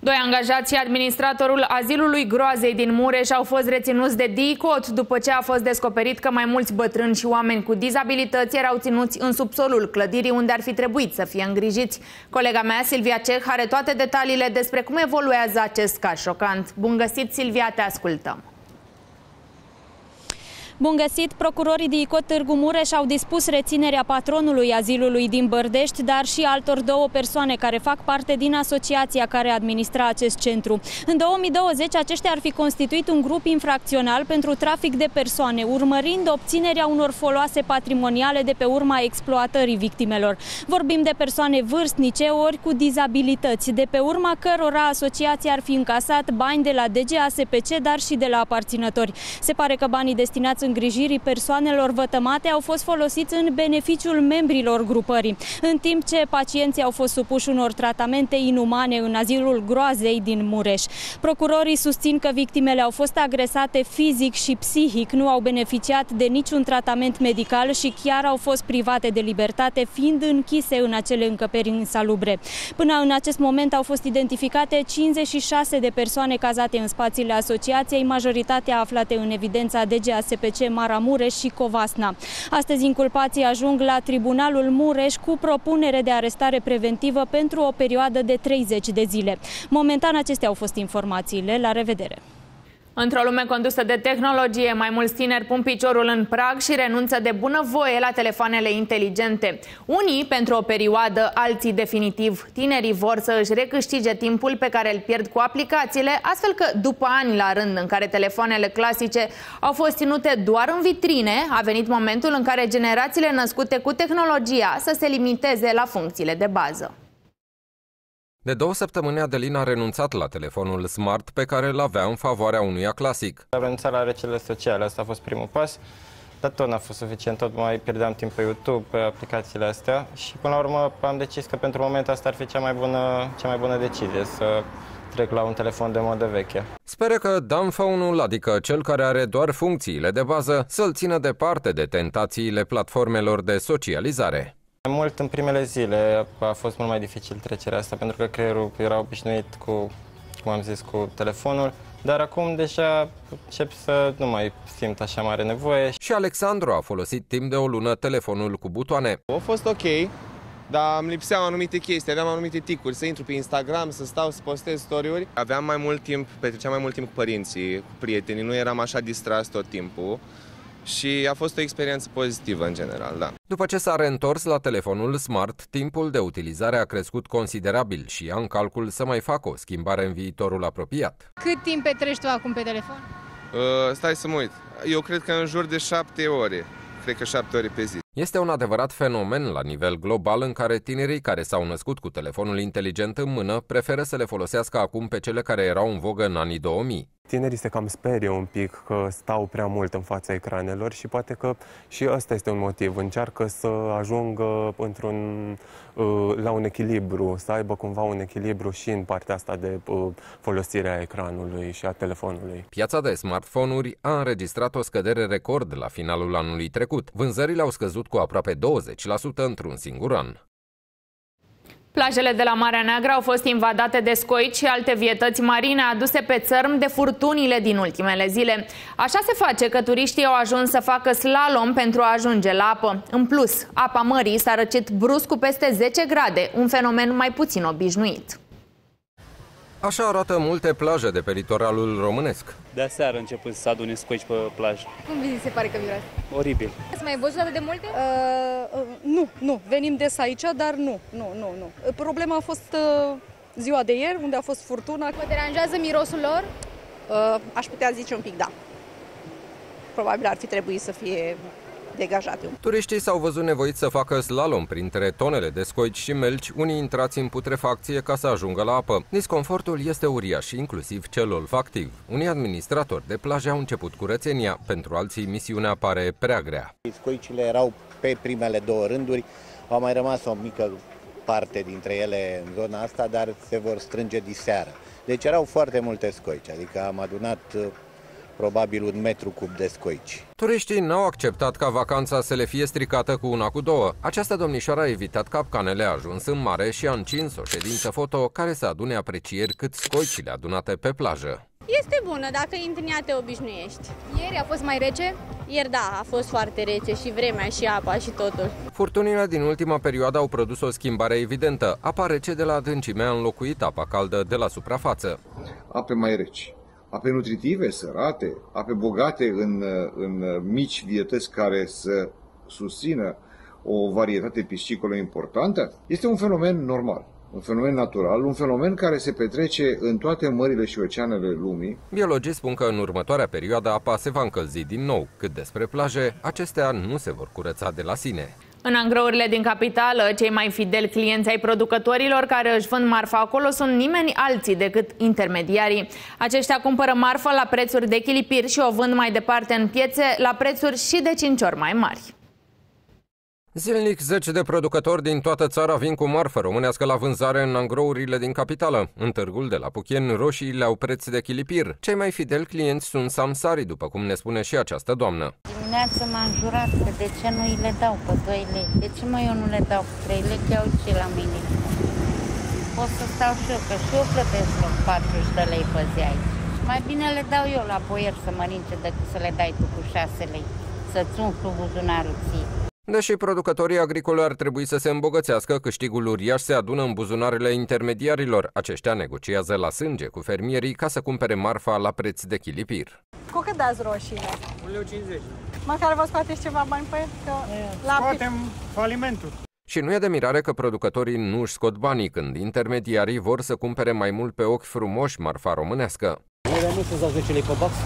Doi angajați și administratorul azilului Groazei din Mureș au fost reținuți de DICOT după ce a fost descoperit că mai mulți bătrâni și oameni cu dizabilități erau ținuți în subsolul clădirii unde ar fi trebuit să fie îngrijiți. Colega mea, Silvia Ceh, are toate detaliile despre cum evoluează acest caz șocant. Bun găsit, Silvia, te ascultăm. Bun găsit! Procurorii DICOT Târgu Mureș au dispus reținerea patronului azilului din Bărdești, dar și altor două persoane care fac parte din asociația care administra acest centru. În 2020, aceștia ar fi constituit un grup infracțional pentru trafic de persoane, urmărind obținerea unor foloase patrimoniale de pe urma exploatării victimelor. Vorbim de persoane vârstnice ori cu dizabilități, de pe urma cărora asociația ar fi încasat bani de la DGASPC, dar și de la aparținători. Se pare că banii destinați îngrijirii persoanelor vătămate au fost folosiți în beneficiul membrilor grupării, în timp ce pacienții au fost supuși unor tratamente inumane în azilul Groazei din Mureș. Procurorii susțin că victimele au fost agresate fizic și psihic, nu au beneficiat de niciun tratament medical și chiar au fost private de libertate, fiind închise în acele încăperi insalubre. Până în acest moment au fost identificate 56 de persoane cazate în spațiile asociației, majoritatea aflate în evidența DGASPC, Maramureș și Covasna. Astăzi inculpații ajung la Tribunalul Mureș cu propunere de arestare preventivă pentru o perioadă de 30 de zile. Momentan acestea au fost informațiile. La revedere! Într-o lume condusă de tehnologie, mai mulți tineri pun piciorul în prag și renunță de bunăvoie la telefoanele inteligente. Unii pentru o perioadă, alții definitiv. Tinerii vor să își recâștige timpul pe care îl pierd cu aplicațiile, astfel că după ani la rând în care telefoanele clasice au fost ținute doar în vitrine, a venit momentul în care generațiile născute cu tehnologia să se limiteze la funcțiile de bază. De 2 săptămâni, Adelina a renunțat la telefonul smart pe care îl avea în favoarea unuia clasic. Am renunțat la rețelele sociale, asta a fost primul pas, dar tot n-a fost suficient, tot mai pierdeam timp pe YouTube, pe aplicațiile astea și până la urmă am decis că pentru moment asta ar fi cea mai bună decizie, să trec la un telefon de modă veche. Speră că dumbphone-ul, adică cel care are doar funcțiile de bază, să-l țină departe de tentațiile platformelor de socializare. Mult în primele zile a fost mult mai dificil trecerea asta, pentru că creierul era obișnuit cu, cum am zis, cu telefonul, dar acum deja încep să nu mai simt așa mare nevoie. Și Alexandru a folosit timp de o lună telefonul cu butoane. A fost ok, dar îmi lipseau anumite chestii, aveam anumite ticuri, să intru pe Instagram, să stau, să postez story-uri. Aveam mai mult timp, petreceam mai mult timp cu părinții, cu prietenii, nu eram așa distras tot timpul. Și a fost o experiență pozitivă în general, da. După ce s-a reîntors la telefonul smart, timpul de utilizare a crescut considerabil și ia în calcul să mai facă o schimbare în viitorul apropiat. Cât timp petrești tu acum pe telefon? Stai să mă uit. Eu cred că în jur de 7 ore. Cred că 7 ore pe zi. Este un adevărat fenomen la nivel global în care tinerii care s-au născut cu telefonul inteligent în mână preferă să le folosească acum pe cele care erau în vogă în anii 2000. Tinerii se cam sperie un pic că stau prea mult în fața ecranelor și poate că și ăsta este un motiv. Încearcă să ajungă la un echilibru, să aibă cumva un echilibru și în partea asta de folosire a ecranului și a telefonului. Piața de smartphone-uri a înregistrat o scădere record la finalul anului trecut. Vânzările au scăzut cu aproape 20% într-un singur an. Plajele de la Marea Neagră au fost invadate de scoici și alte vietăți marine aduse pe țărm de furtunile din ultimele zile. Așa se face că turiștii au ajuns să facă slalom pentru a ajunge la apă. În plus, apa mării s-a răcit brusc cu peste 10 grade, un fenomen mai puțin obișnuit. Așa arată multe plaje de pe litoralul românesc. De aseară început să adune scoici pe plajă. Cum vi se pare că miroase? Oribil. Ați mai văzut atât de multe? Nu. Venim des aici, dar nu. Problema a fost ziua de ieri, unde a fost furtuna. Vă deranjează mirosul lor? Aș putea zice un pic da. Probabil ar fi trebuit să fie degajate. Turiștii s-au văzut nevoiți să facă slalom printre tonele de scoici și melci, unii intrați în putrefacție ca să ajungă la apă. Disconfortul este uriaș, inclusiv cel olfactiv. Unii administratori de plaje au început curățenia, pentru alții misiunea pare prea grea. Scoicile erau pe primele 2 rânduri, au mai rămas o mică parte dintre ele în zona asta, dar se vor strânge diseară. Deci erau foarte multe scoici, adică am adunat probabil 1 metru cub de scoici. Turiștii n-au acceptat ca vacanța să le fie stricată cu una cu două. Această domnișoară a evitat capcanele, a ajuns în mare și a încins o ședință foto care să adune aprecieri cât scoicile adunate pe plajă. Este bună, dacă intri în ea te obișnuiești. Ieri a fost mai rece? Ieri da, a fost foarte rece și vremea și apa și totul. Furtunile din ultima perioadă au produs o schimbare evidentă. Apa rece de la adâncime a înlocuit apa caldă de la suprafață. Ape mai reci, ape nutritive, sărate, ape bogate în mici vietăți care să susțină o varietate piscicolă importantă, este un fenomen normal. Un fenomen natural, un fenomen care se petrece în toate mările și oceanele lumii. Biologii spun că în următoarea perioadă apa se va încălzi din nou. Cât despre plaje, acestea nu se vor curăța de la sine. În angrourile din capitală, cei mai fideli clienți ai producătorilor care își vând marfa acolo sunt nimeni alții decât intermediarii. Aceștia cumpără marfă la prețuri de chilipiri și o vând mai departe în piețe la prețuri și de 5 ori mai mari. Zilnic, 10 de producători din toată țara vin cu marfă românească la vânzare în angrourile din capitală. În târgul de la Puchen, roșiile au preț de chilipir. Cei mai fideli clienți sunt samsarii, după cum ne spune și această doamnă. Dimineața m-am jurat că de ce nu îi le dau pe 2 lei? De ce eu nu le dau pe 3 lei? Că au ce la mine? Pot să stau și eu, că și eu plătesc 40 de lei pe zi aici. Mai bine le dau eu la boier să mănânce decât să le dai tu cu 6 lei. Să-ți umflu buzunarul ție. Deși producătorii agricoli ar trebui să se îmbogățească, câștigul uriaș se adună în buzunarele intermediarilor. Aceștia negociază la sânge cu fermierii ca să cumpere marfa la preț de chilipir. Cu cât dați roșiile? 1,50 lei. Măcar vă scoateți ceva bani pe el? Scoatem falimentul. Și nu e de mirare că producătorii nu își scot banii când intermediarii vor să cumpere mai mult pe ochi frumoși marfa românească. Nu să-ți dau 10 lei pe box?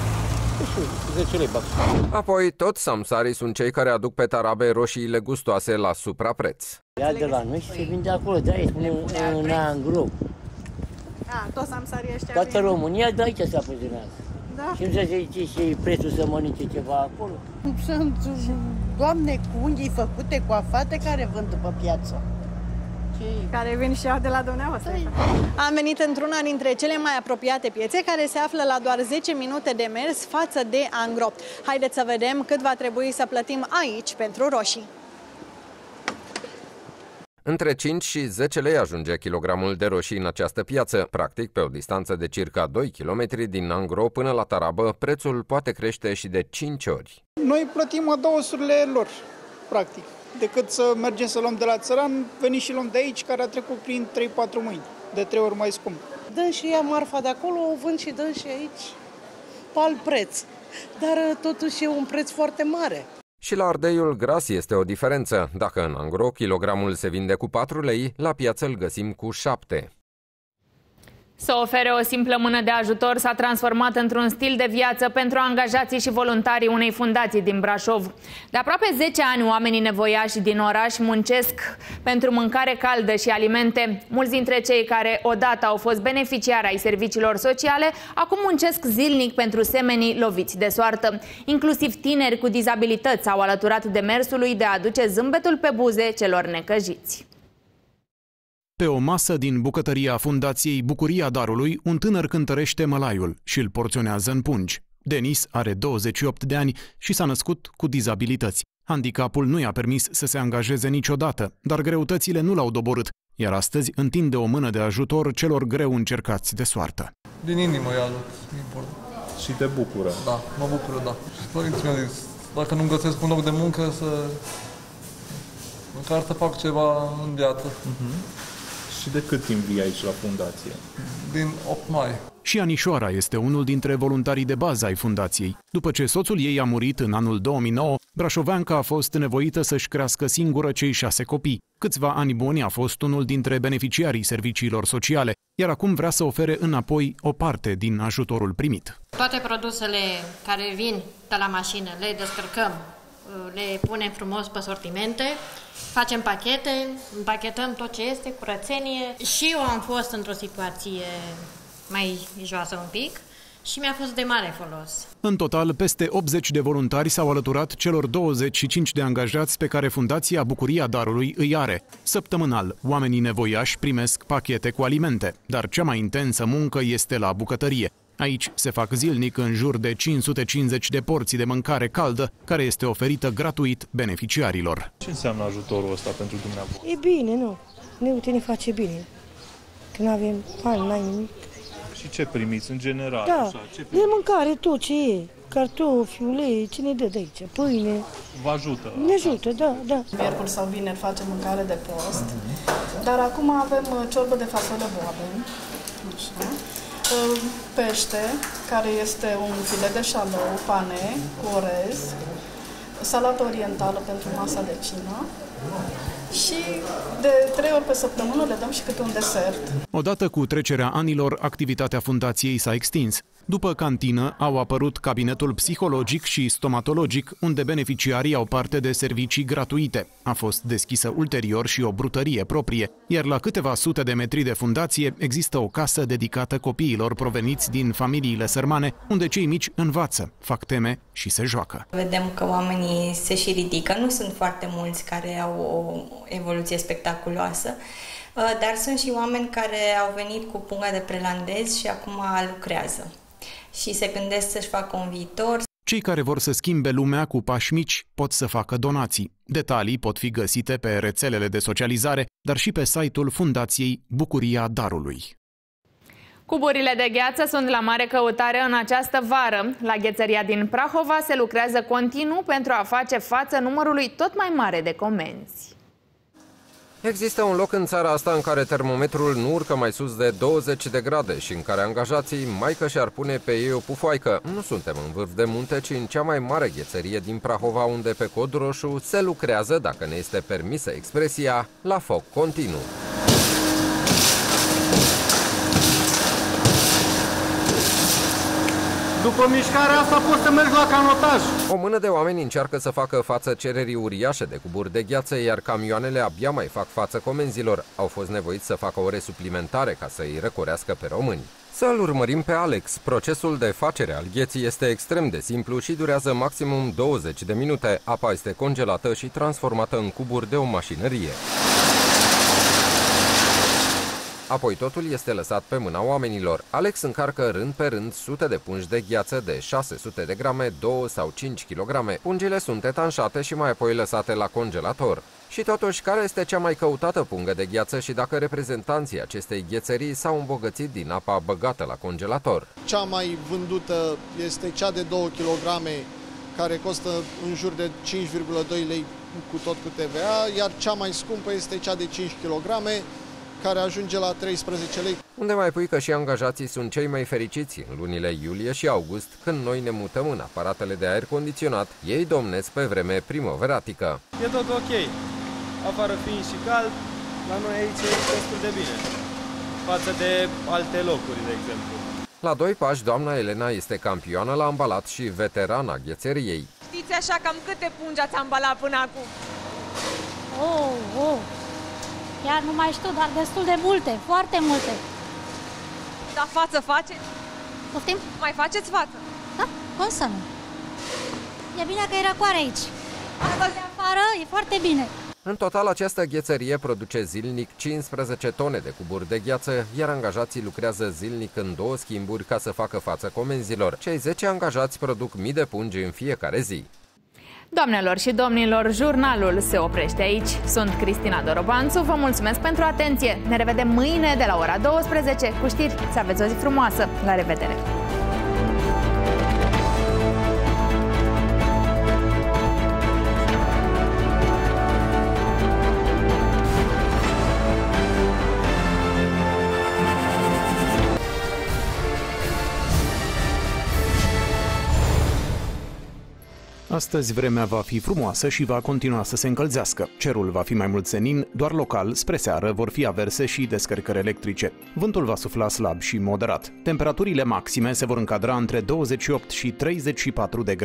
10 lei box. Apoi, toți samsarii sunt cei care aduc pe tarabe roșiile gustoase la suprapreț. Ia de la noi și se vinde acolo, de aici, în angrou. Toți samsarii ăștia. Toată România de aici se apăzinează. Da. Și nu se zice și prețul să mănânce ceva acolo. Sunt doamne cu unghii făcute, coafate, care vând după piață. Care vin și iau de la dumneavoastră. Am venit într-una dintre cele mai apropiate piețe, care se află la doar 10 minute de mers față de angro. Haideți să vedem cât va trebui să plătim aici pentru roșii. Între 5 și 10 lei ajunge kilogramul de roșii în această piață. Practic, pe o distanță de circa 2 km din angro până la tarabă, prețul poate crește și de 5 ori. Noi plătim adăusurile lor, practic. Decât să mergem să luăm de la țăran, venim și luăm de aici, care a trecut prin 3-4 mâini, de 3 ori mai scump. Dăm și ea marfa de acolo, o vând și dăm și aici pe alt preț. Dar totuși e un preț foarte mare. Și la ardeiul gras este o diferență. Dacă în angro kilogramul se vinde cu 4 lei, la piață îl găsim cu 7. Să ofere o simplă mână de ajutor s-a transformat într-un stil de viață pentru angajații și voluntarii unei fundații din Brașov. De aproape 10 ani, oamenii nevoiași din oraș muncesc pentru mâncare caldă și alimente. Mulți dintre cei care odată au fost beneficiari ai serviciilor sociale, acum muncesc zilnic pentru semenii loviți de soartă. Inclusiv tineri cu dizabilități s-au alăturat demersului de a aduce zâmbetul pe buze celor necăjiți. Pe o masă din bucătăria Fundației Bucuria Darului, un tânăr cântărește mălaiul și îl porționează în pungi. Denis are 28 de ani și s-a născut cu dizabilități. Handicapul nu i-a permis să se angajeze niciodată, dar greutățile nu l-au doborât, iar astăzi întinde o mână de ajutor celor greu încercați de soartă. Din inimă îi ajut, Și te bucură? Da, mă bucură, da. Și părinții mi-au zis, dacă nu găsesc un loc de muncă, măcar să fac ceva în viață. Și de cât timp vii aici la fundație? Din 8 mai. Și Anișoara este unul dintre voluntarii de bază ai fundației. După ce soțul ei a murit în anul 2009, brașoveanca a fost nevoită să-și crească singură cei 6 copii. Câțiva ani buni a fost unul dintre beneficiarii serviciilor sociale, iar acum vrea să ofere înapoi o parte din ajutorul primit. Toate produsele care vin de la mașină le descărcăm, le punem frumos pe sortimente, facem pachete, împachetăm tot ce este, curățenie. Și eu am fost într-o situație mai joasă un pic și mi-a fost de mare folos. În total, peste 80 de voluntari s-au alăturat celor 25 de angajați pe care Fundația Bucuria Darului îi are. Săptămânal, oamenii nevoiași primesc pachete cu alimente, dar cea mai intensă muncă este la bucătărie. Aici se fac zilnic în jur de 550 de porții de mâncare caldă, care este oferită gratuit beneficiarilor. Ce înseamnă ajutorul ăsta pentru dumneavoastră? E bine, nu? Ne face bine. Că nu avem bani, n-ai nimic. Și ce primiți în general? Da, așa, de mâncare tot ce e. Cartofi, ulei, ce ne dă de aici? Pâine. Vă ajută? Ne ajută, da. Miercuri sau vineri facem mâncare de post, dar acum avem ciorbă de fasole boabe, așa. Pește, care este un filet de șalou, pane cu orez, salată orientală pentru masa de cină și de 3 ori pe săptămână le dăm și câte un desert. Odată cu trecerea anilor, activitatea fundației s-a extins. După cantină, au apărut cabinetul psihologic și stomatologic, unde beneficiarii au parte de servicii gratuite. A fost deschisă ulterior și o brutărie proprie, iar la câteva sute de metri de fundație există o casă dedicată copiilor proveniți din familiile sărmane, unde cei mici învață, fac teme și se joacă. Vedem că oamenii se și ridică, nu sunt foarte mulți care au o evoluție spectaculoasă, dar sunt și oameni care au venit cu pungă de prelandez și acum lucrează și se gândesc să-și facă un viitor. Cei care vor să schimbe lumea cu pași mici pot să facă donații. Detalii pot fi găsite pe rețelele de socializare, dar și pe site-ul Fundației Bucuria Darului. Cuburile de gheață sunt la mare căutare în această vară. La ghețăria din Prahova se lucrează continuu pentru a face față numărului tot mai mare de comenzi. Există un loc în țara asta în care termometrul nu urcă mai sus de 20 de grade și în care angajații mai că și-ar pune pe ei o pufoaică. Nu suntem în vârf de munte, ci în cea mai mare ghețărie din Prahova, unde pe cod roșu se lucrează, dacă ne este permisă expresia, la foc continuu. După mișcarea asta poți să mergi la canotaj. O mână de oameni încearcă să facă față cererii uriașe de cuburi de gheață, iar camioanele abia mai fac față comenzilor. Au fost nevoiți să facă ore suplimentare ca să îi răcorească pe români. Să-l urmărim pe Alex. Procesul de facere al gheții este extrem de simplu și durează maximum 20 de minute. Apa este congelată și transformată în cuburi de o mașinărie. Apoi totul este lăsat pe mâna oamenilor. Alex încarcă rând pe rând sute de pungi de gheață de 600 de grame, 2 sau 5 kg. Pungile sunt etanșate și mai apoi lăsate la congelator. Și totuși, care este cea mai căutată pungă de gheață și dacă reprezentanții acestei ghețării s-au îmbogățit din apa băgată la congelator? Cea mai vândută este cea de 2 kg, care costă în jur de 5,2 lei cu tot cu TVA, iar cea mai scumpă este cea de 5 kg, care ajunge la 13 lei. Unde mai pui că și angajații sunt cei mai fericiți în lunile iulie și august, când noi ne mutăm în aparatele de aer condiționat, ei domnesc pe vreme primăveratică. E tot ok. Afară fiind și cald, la noi aici e destul de bine, față de alte locuri, de exemplu. La 2 pași, doamna Elena este campioană la ambalat și veterana ghețeriei. Știți așa cam câte pungi ați ambalat până acum? Chiar nu mai știu, dar destul de multe, foarte multe. Dar față faceți? Poftim? Mai faceți față? Da, cum să nu? E bine că e răcoare aici. Asta de afară e foarte bine. În total, această ghețărie produce zilnic 15 tone de cuburi de gheață, iar angajații lucrează zilnic în 2 schimburi ca să facă față comenzilor. Cei 10 angajați produc mii de pungi în fiecare zi. Doamnelor și domnilor, jurnalul se oprește aici. Sunt Cristina Dorobanțu, vă mulțumesc pentru atenție. Ne revedem mâine de la ora 12 cu știri. Să aveți o zi frumoasă. La revedere! Astăzi vremea va fi frumoasă și va continua să se încălzească. Cerul va fi mai mult senin, doar local, spre seară, vor fi averse și descărcări electrice. Vântul va sufla slab și moderat. Temperaturile maxime se vor încadra între 28 și 34 de grade.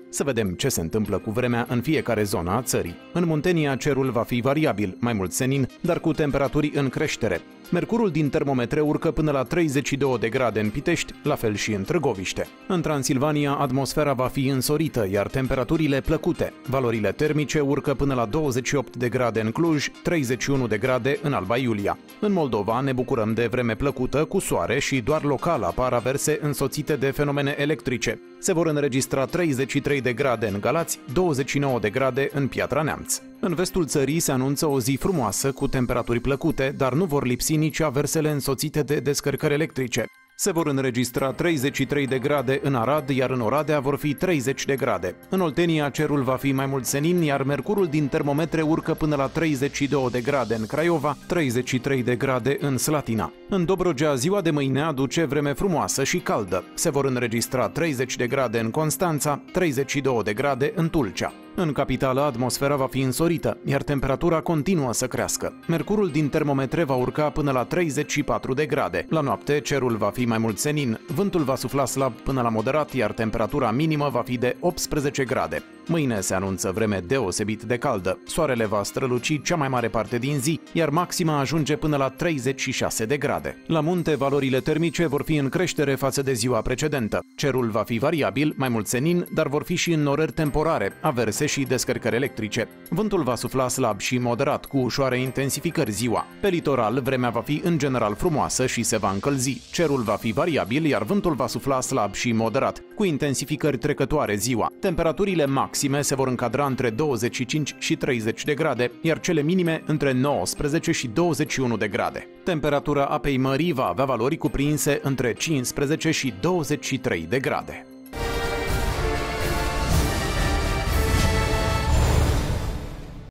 Să vedem ce se întâmplă cu vremea în fiecare zonă a țării. În Muntenia cerul va fi variabil, mai mult senin, dar cu temperaturi în creștere. Mercurul din termometre urcă până la 32 de grade în Pitești, la fel și în Târgoviște. În Transilvania, atmosfera va fi însorită, iar temperaturile plăcute. Valorile termice urcă până la 28 de grade în Cluj, 31 de grade în Alba Iulia. În Moldova ne bucurăm de vreme plăcută, cu soare și doar local apar averse însoțite de fenomene electrice. Se vor înregistra 33 de grade în Galați, 29 de grade în Piatra Neamț. În vestul țării se anunță o zi frumoasă cu temperaturi plăcute, dar nu vor lipsi nici aversele însoțite de descărcări electrice. Se vor înregistra 33 de grade în Arad, iar în Oradea vor fi 30 de grade. În Oltenia cerul va fi mai mult senin, iar mercurul din termometre urcă până la 32 de grade în Craiova, 33 de grade în Slatina. În Dobrogea, ziua de mâine aduce vreme frumoasă și caldă. Se vor înregistra 30 de grade în Constanța, 32 de grade în Tulcea. În capitală, atmosfera va fi însorită, iar temperatura continuă să crească. Mercurul din termometre va urca până la 34 de grade. La noapte, cerul va fi mai mult senin, vântul va sufla slab până la moderat, iar temperatura minimă va fi de 18 grade. Mâine se anunță vreme deosebit de caldă. Soarele va străluci cea mai mare parte din zi, iar maxima ajunge până la 36 de grade. La munte, valorile termice vor fi în creștere față de ziua precedentă. Cerul va fi variabil, mai mult senin, dar vor fi și înnorări temporare, averse și descărcări electrice. Vântul va sufla slab și moderat, cu ușoare intensificări ziua. Pe litoral, vremea va fi în general frumoasă și se va încălzi. Cerul va fi variabil, iar vântul va sufla slab și moderat, cu intensificări trecătoare ziua. Temperaturile maxime se vor încadra între 25 și 30 de grade, iar cele minime între 19 și 21 de grade. Temperatura apei mării va avea valori cuprinse între 15 și 23 de grade.